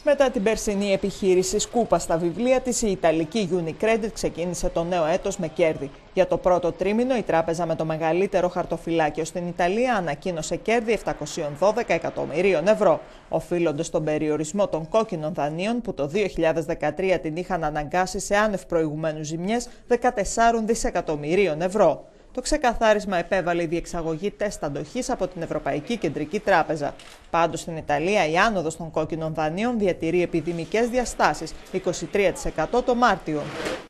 Μετά την περσινή επιχείρηση σκούπα στα βιβλία της, η Ιταλική Unicredit ξεκίνησε το νέο έτος με κέρδη. Για το πρώτο τρίμηνο, η τράπεζα με το μεγαλύτερο χαρτοφυλάκιο στην Ιταλία ανακοίνωσε κέρδη 712 εκατομμυρίων ευρώ, οφείλοντας στον περιορισμό των κόκκινων δανείων που το 2013 την είχαν αναγκάσει σε άνευ προηγουμένου ζημιές 14 δισεκατομμυρίων ευρώ. Το ξεκαθάρισμα επέβαλε η διεξαγωγή τεστ αντοχής από την Ευρωπαϊκή Κεντρική Τράπεζα. Πάντως στην Ιταλία η άνοδος των κόκκινων δανείων διατηρεί επιδημικές διαστάσεις, 23% το Μάρτιο.